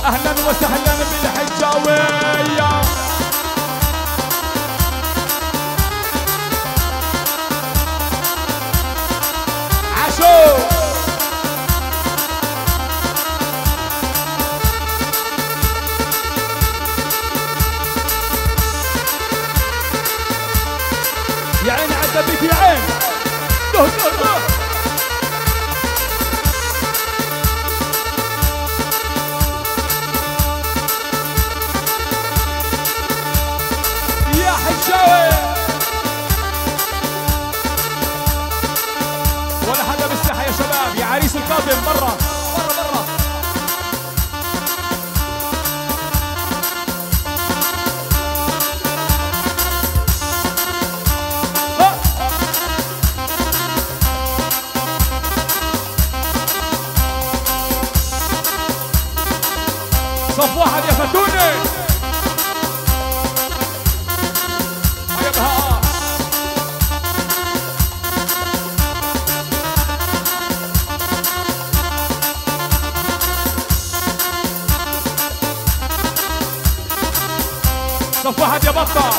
اهلا وسهلا بالحجاوية. عاشو يا عين عدى بك يا عين. ده ده ده يا حجاوي ولا حدا بالساحة يا شباب. يا عريس القادم برا برا برا. صف واحد يا فتوني. يا بهاء صف واحد يا بطة.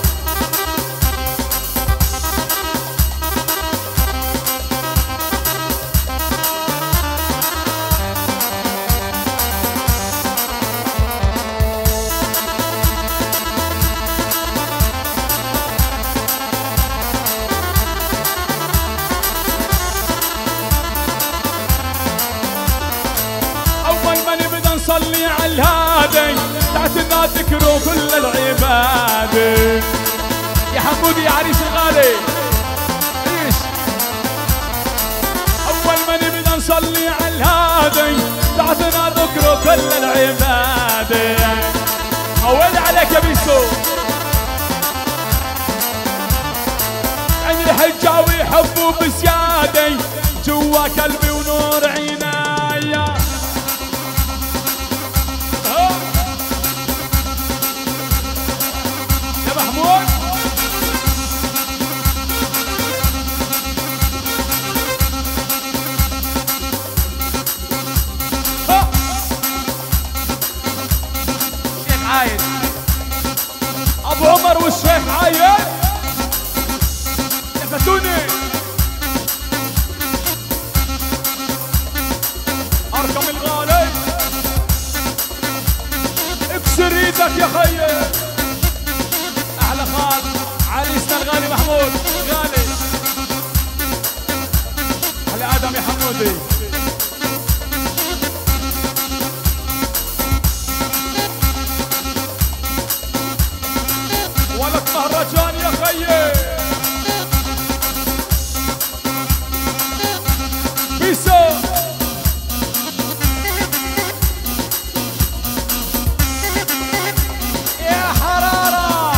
صلي على الهادي تعتنا ذكره كل العبادة. يا حمودي يا عريس الغالي ايش اول ما نبدا نصلي على الهادي تعتنا ذكره كل العبادة. اول عليك يا بيسو. عن الحجاوي حبه بزيادة جوا قلبي ونور عينايا. محمود الشيخ عايد ابو عمر والشيخ عايد يا فتوني. ارقم الغالي اكسر ايدك يا خيي. احلى خال عريسنا الغالي محمود غالي. على ادم يا حمودي. ولك مهرجان يا خيي. بيسو يا حرارة.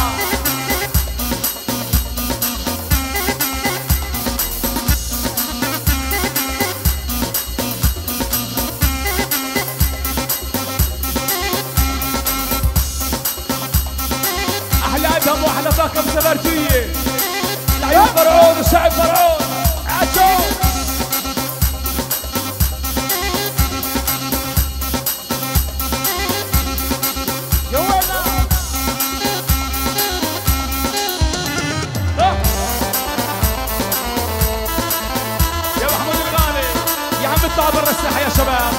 احلى ادهم واحلى طاقم سفرجيه. العيون فرعون وشعب فرعون. عاشو يا وينا يا محمود الغالي. يا عم اطلعوا برا الساحه يا شباب.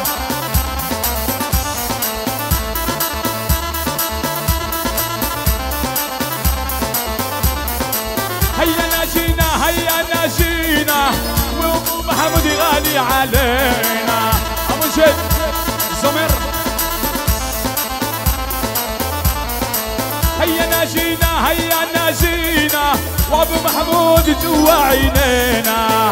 هيا ناجينا هيا ناجينا ومحمود غالي علينا. ابو جد زمر. هيا ناجينا هيا ناجينا وابو محمود جوا عينينا.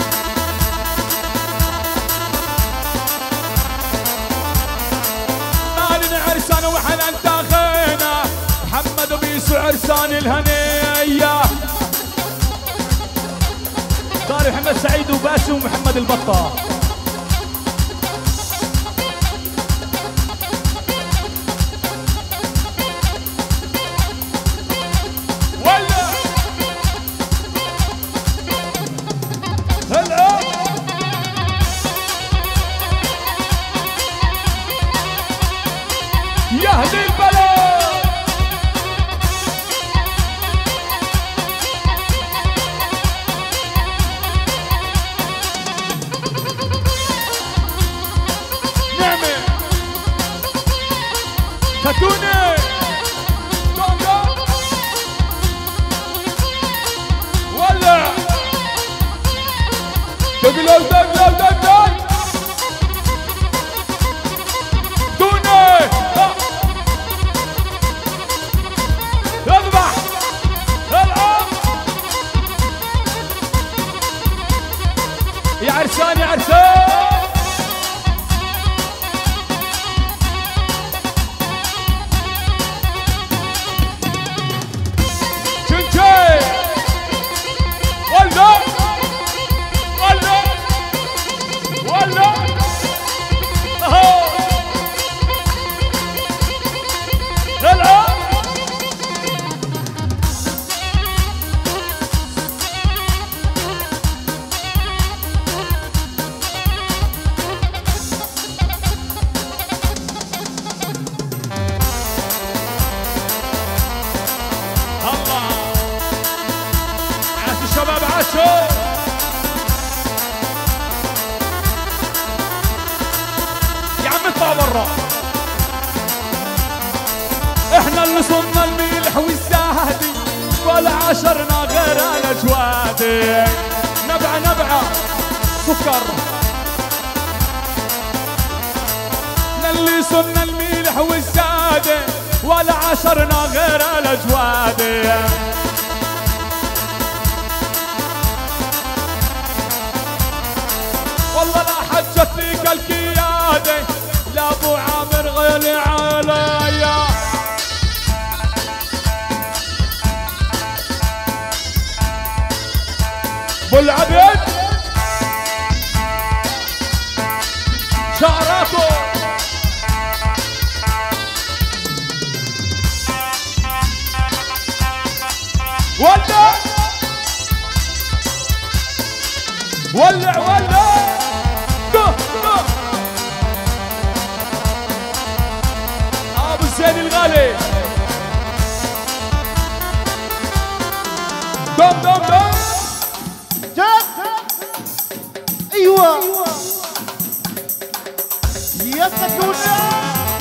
مالنا عرسان وحنا انتاخينا. محمد وبيسو عرسان الهنيه. طارق محمد سعيد وباسم ومحمد البطة. ولا هلا برا. احنا اللي صرنا الملح والزهدي ولا عشرنا غير الاجوادي. نبعه نبعه سكر. احنا اللي صرنا الملح والزهدي ولا عشرنا غير الاجوادي. والله لا حجت ليك القياده لا ابو عامر غير عليا. ابو العبيد شعراته ولع ولع ولع. ابو الزين الغالي دم دم دم جد. ايوه يا سكونا.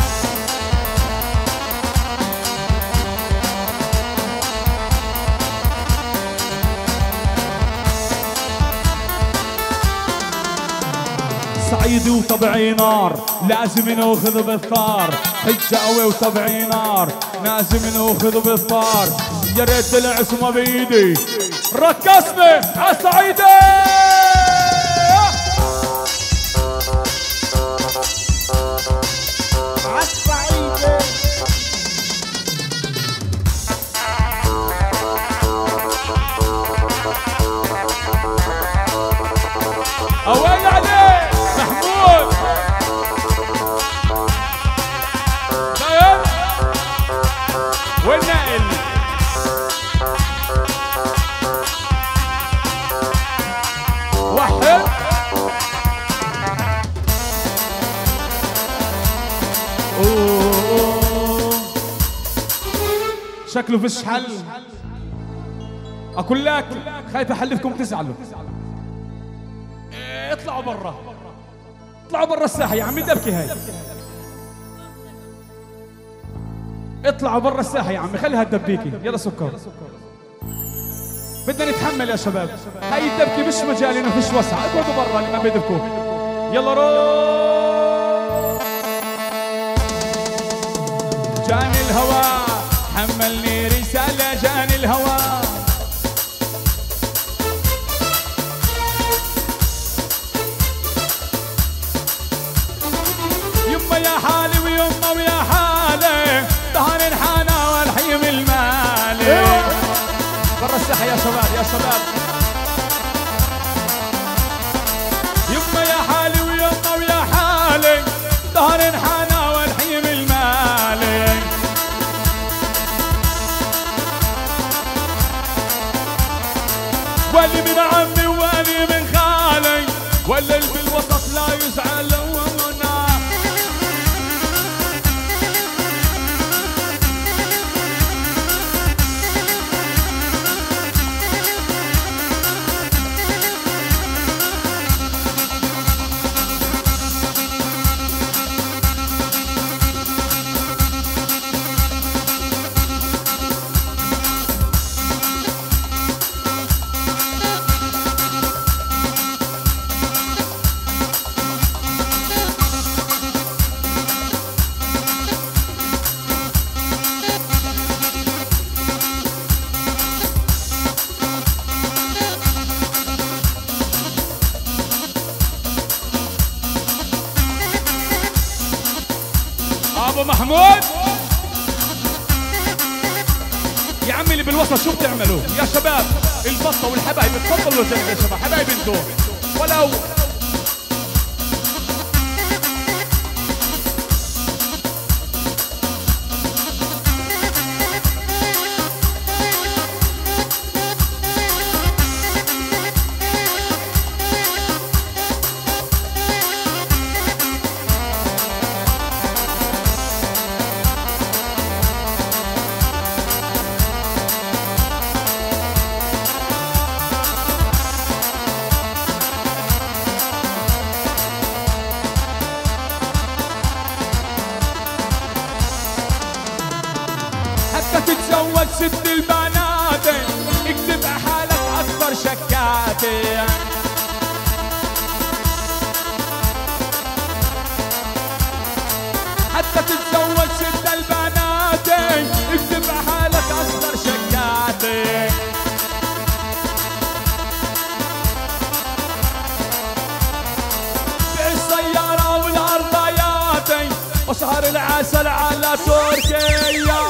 صعيدي وطبعي نار لازم ناخذ بالثار. حجاوي وطبعي نار لازم ناخذ بالثار. يا ريت العصمه بايدي ركزني عالصعيدي. عالصعيدي اوين عليه محمود طيب والنقل. وحد شكله فيش حل. اقول لك خايف احلفكم تزعلوا. اطلعوا برا اطلعوا برا الساحه يا عمي. دبكي هاي اطلعوا برا الساحه يا عمي. خليها تدبيكي. يلا سكر بدنا نتحمل يا شباب. هاي الدبكه مش مجالنا فيش وسع. اقعدوا برا اللي ما بيدبكوا. يلا روح. جاني الهوى حملني رساله. جاني الهوى يما يا حالي ويما ويا حالي. ظهر الحانى والحيم المالي. برا الساحه يا شباب يا شباب. يما يا حالي ويما ويا حالي. ظهر الحانى والحيم المالي. واللي من عمي واللي من خالي. واللي بالوسط لا يزعل. ابو محمود يا عمي اللي بالوسط شو بتعملوا يا شباب؟ البطه والحبايب تفضلوا جنب يا شباب. حبايب انتو ولو تتزوج ست البناتي اكتب حالك اصغر شقاتي. بالسيارة والارضياتي وشهر العسل على تركيا.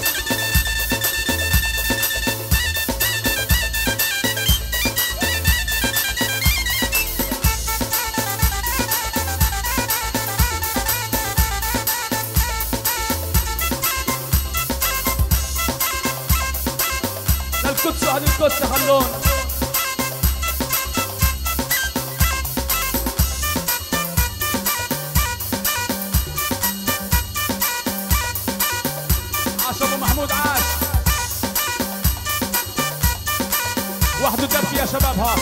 للقدس أهل القدس خلون. عاش أبو محمود عاش. وحده تبكي يا شباب ها.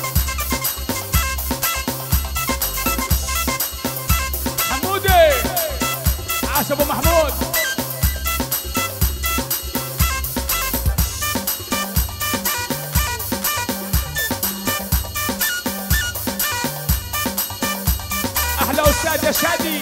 حمودي عاش أبو محمود. أحلى أستاذ يا شادي.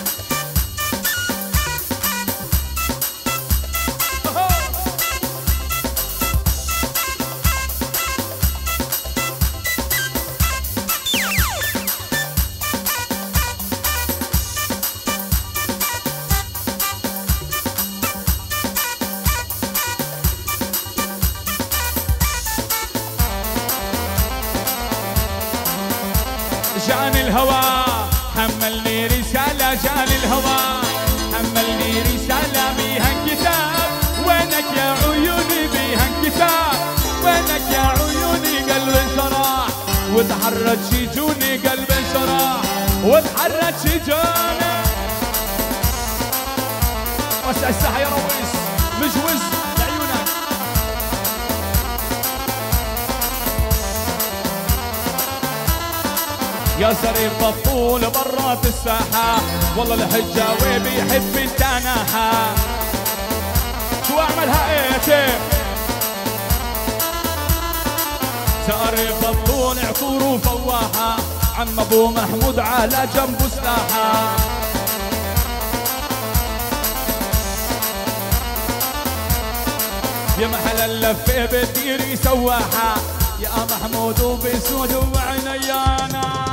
جاني الهوى حملني رسالة، جاني الهوى حملني رسالة بيها انكتاب. وينك يا عيوني بيها انكتاب، وينك يا عيوني قلبي انشرح وتحرك شجوني قلبي انشرح وتحرك شجوني. وسع الساحة يا رويس مجوز لعيونك. يا زريف الطول برات الساحة، والله الحجاوي بيحب التناحة. شو اعملها ايتي؟ زريف الطول عطور فواحة، عم ابو محمود على جنبه سلاحة. يا محل اللفة بتيري سواحة، يا محمود وبسود وعينيانا.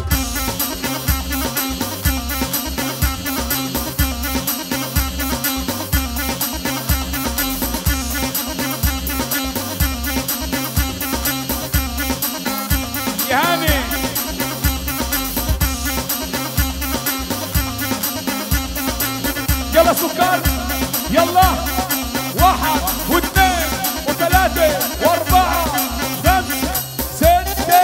هاني يلا سكر يلا. 1 و2 و3 و4 5 6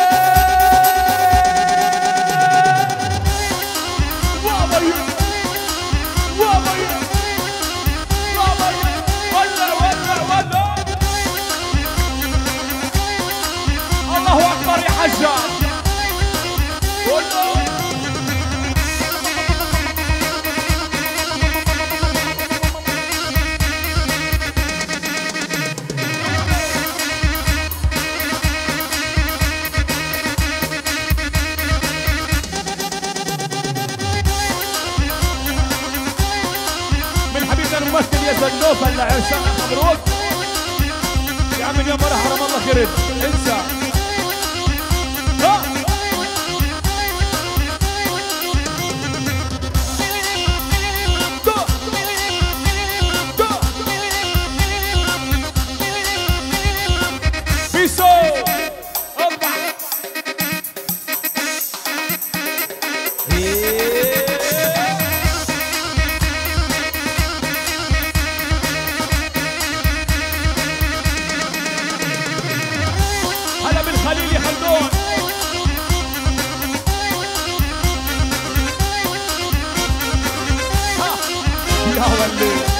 وابي وابي وابي ولع ولع ولع. الله اكبر يا حجاج. الممثل يا زنوف هلا عرسان مبروك يا عم. اليوم مرة حرام الله خرب انسى. بيسو خليلي خلدون. يا ولي